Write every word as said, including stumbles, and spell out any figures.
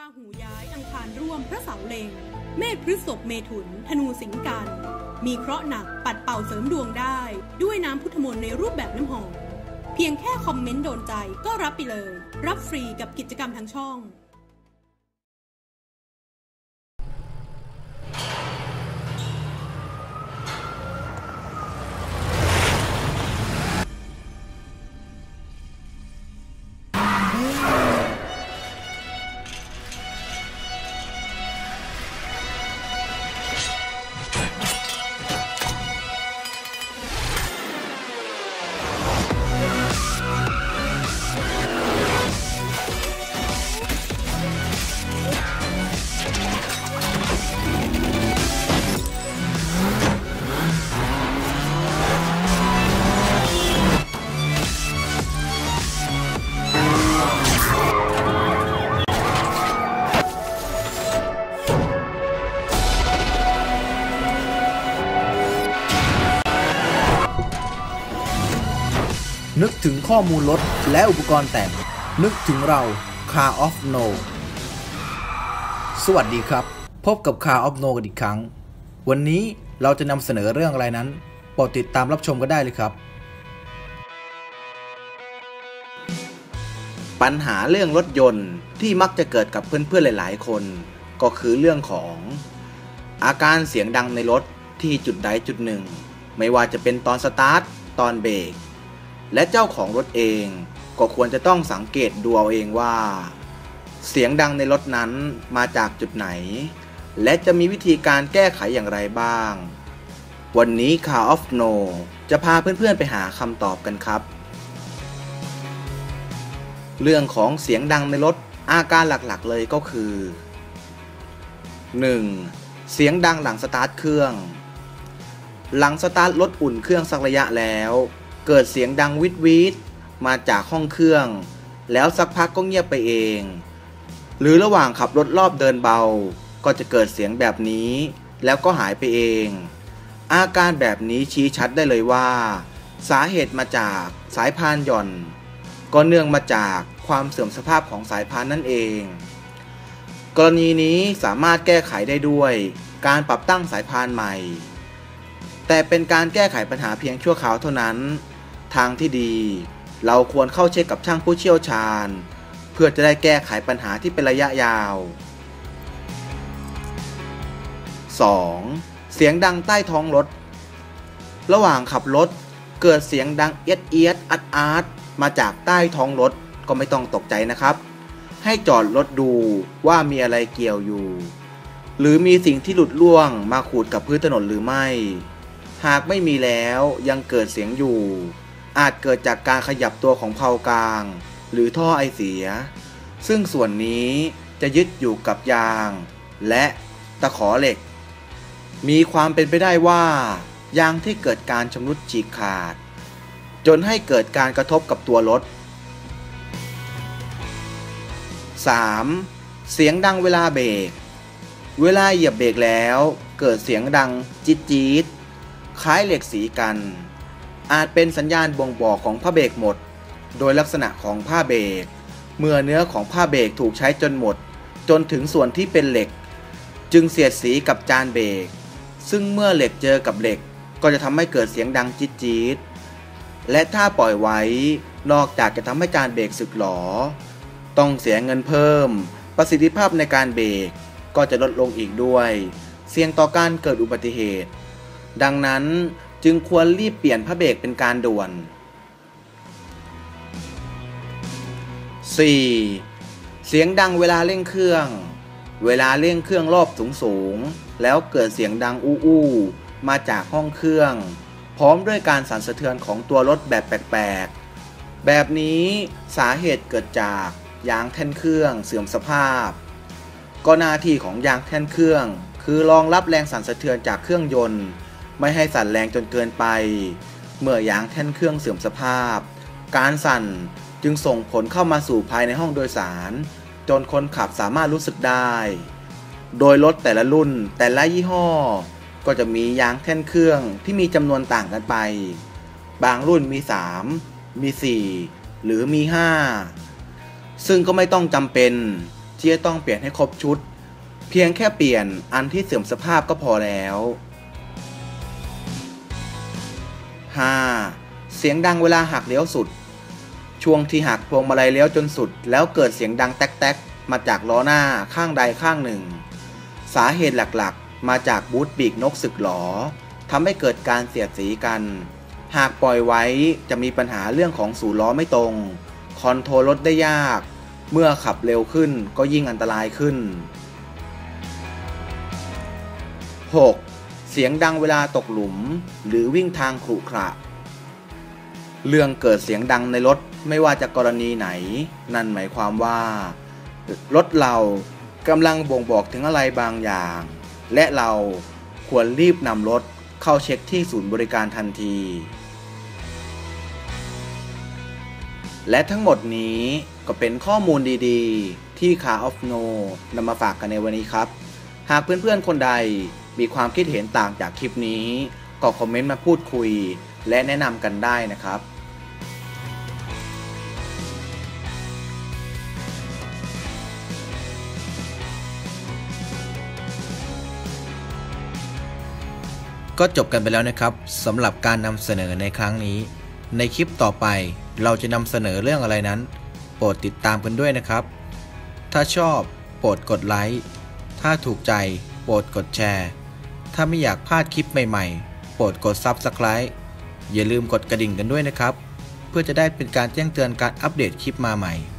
ราหูย้ายอังคารร่วมพระเสาเล็งเมษพฤษภเมถุนธนูสิงห์กันมีเคราะห์หนักปัดเป่าเสริมดวงได้ด้วยน้ำพุทธมนต์ในรูปแบบน้ำหอมเพียงแค่คอมเมนต์โดนใจก็รับไปเลยรับฟรีกับกิจกรรมทางช่องนึกถึงข้อมูลรถและอุปกรณ์แต่งนึกถึงเรา Car of No สวัสดีครับพบกับ Car of No กันอีกครั้งวันนี้เราจะนำเสนอเรื่องอะไรนั้นโปรดติดตามรับชมกันได้เลยครับปัญหาเรื่องรถยนต์ที่มักจะเกิดกับเพื่อนๆหลายๆคนก็คือเรื่องของอาการเสียงดังในรถที่จุดใดจุดหนึ่งไม่ว่าจะเป็นตอนสตาร์ทตอนเบรกและเจ้าของรถเองก็ควรจะต้องสังเกตดูเอาเองว่าเสียงดังในรถนั้นมาจากจุดไหนและจะมีวิธีการแก้ไขอย่างไรบ้างวันนี้ Car of No จะพาเพื่อนๆไปหาคำตอบกันครับเรื่องของเสียงดังในรถอาการหลักๆเลยก็คือ หนึ่ง. เสียงดังหลังสตาร์ทเครื่องหลังสตาร์ทรถอุ่นเครื่องสักระยะแล้วเกิดเสียงดังวิดวิดมาจากห้องเครื่องแล้วสักพักก็เงียบไปเองหรือระหว่างขับรถรอบเดินเบาก็จะเกิดเสียงแบบนี้แล้วก็หายไปเองอาการแบบนี้ชี้ชัดได้เลยว่าสาเหตุมาจากสายพานหย่อนก็เนื่องมาจากความเสื่อมสภาพของสายพานนั่นเองกรณีนี้สามารถแก้ไขได้ด้วยการปรับตั้งสายพานใหม่แต่เป็นการแก้ไขปัญหาเพียงชั่วคราวเท่านั้นทางที่ดีเราควรเข้าเช็คกับช่างผู้เชี่ยวชาญเพื่อจะได้แก้ไขปัญหาที่เป็นระยะยาว สอง. เสียงดังใต้ท้องรถระหว่างขับรถเกิดเสียงดังเอียดเอียดอัดอาดมาจากใต้ท้องรถก็ไม่ต้องตกใจนะครับให้จอดรถดูว่ามีอะไรเกี่ยวอยู่หรือมีสิ่งที่หลุดร่วงมาขูดกับพื้นถนนหรือไม่หากไม่มีแล้วยังเกิดเสียงอยู่อาจเกิดจากการขยับตัวของเพลากลางหรือท่อไอเสียซึ่งส่วนนี้จะยึดอยู่กับยางและตะขอเหล็กมีความเป็นไปได้ว่ายางที่เกิดการชำรุดฉีกขาดจนให้เกิดการกระทบกับตัวรถ สาม. เสียงดังเวลาเบรกเวลาเหยียบเบรกแล้วเกิดเสียงดังจี๊ดจี๊ดคล้ายเหล็กสีกันอาจเป็นสัญญาณบ่งบอกของผ้าเบรกหมดโดยลักษณะของผ้าเบรกเมื่อเนื้อของผ้าเบรกถูกใช้จนหมดจนถึงส่วนที่เป็นเหล็กจึงเสียดสีกับจานเบรกซึ่งเมื่อเหล็กเจอกับเหล็กก็จะทำให้เกิดเสียงดังจี๊ดจี๊ดและถ้าปล่อยไว้นอกจากจะทำให้จานเบรกสึกหรอต้องเสียเงินเพิ่มประสิทธิภาพในการเบรกก็จะลดลงอีกด้วยเสี่ยงต่อการเกิดอุบัติเหตุดังนั้นจึงควรรีบเปลี่ยนผ้าเบรกเป็นการด่วน สี่. เสียงดังเวลาเร่งเครื่องเวลาเร่งเครื่องรอบสูงๆแล้วเกิดเสียงดังอู้ๆมาจากห้องเครื่องพร้อมด้วยการสั่นสะเทือนของตัวรถแบบแปลกๆแบบนี้สาเหตุเกิดจากยางแท่นเครื่องเสื่อมสภาพก็หน้าที่ของยางแท่นเครื่องคือรองรับแรงสั่นสะเทือนจากเครื่องยนต์ไม่ให้สั่นแรงจนเกินไปเมื่อยางแท่นเครื่องเสื่อมสภาพการสั่นจึงส่งผลเข้ามาสู่ภายในห้องโดยสารจนคนขับสามารถรู้สึกได้โดยรถแต่ละรุ่นแต่ละยี่ห้อก็จะมียางแท่นเครื่องที่มีจำนวนต่างกันไปบางรุ่นมีสามมีสี่หรือมีห้าซึ่งก็ไม่ต้องจำเป็นทที่จะต้องเปลี่ยนให้ครบชุดเพียงแค่เปลี่ยนอันที่เสื่อมสภาพก็พอแล้ว ห้า. เสียงดังเวลาหักเลี้ยวสุดช่วงที่หักพวงมาลัยเลี้ยวจนสุดแล้วเกิดเสียงดังแต๊กๆมาจากล้อหน้าข้างใดข้างหนึ่งสาเหตุหลักๆมาจากบูทปีกนกสึกหรอทำให้เกิดการเสียดสีกันหากปล่อยไว้จะมีปัญหาเรื่องของสูล้อไม่ตรงคอนโทรลรถได้ยากเมื่อขับเร็วขึ้นก็ยิ่งอันตรายขึ้น หก. เสียงดังเวลาตกหลุมหรือวิ่งทางขรุขระเรื่องเกิดเสียงดังในรถไม่ว่าจะกรณีไหนนั่นหมายความว่ารถเรากำลังบ่งบอกถึงอะไรบางอย่างและเราควรรีบนำรถเข้าเช็คที่ศูนย์บริการทันทีและทั้งหมดนี้ก็เป็นข้อมูลดีๆที่ Car of No นำมาฝากกันในวันนี้ครับหากเพื่อนๆคนใดมีความคิดเห็นต่างจากคลิปนี้ก็คอมเมนต์มาพูดคุยและแนะนำกันได้นะครับก็จบกันไปแล้วนะครับสำหรับการนำเสนอในครั้งนี้ในคลิปต่อไปเราจะนำเสนอเรื่องอะไรนั้นโปรดติดตามกันด้วยนะครับถ้าชอบโปรดกดไลค์ถ้าถูกใจโปรดกดแชร์ถ้าไม่อยากพลาดคลิปใหม่ๆโปรดกด ซับสไครบ์ อย่าลืมกดกระดิ่งกันด้วยนะครับเพื่อจะได้เป็นการแจ้งเตือนการอัปเดตคลิปมาใหม่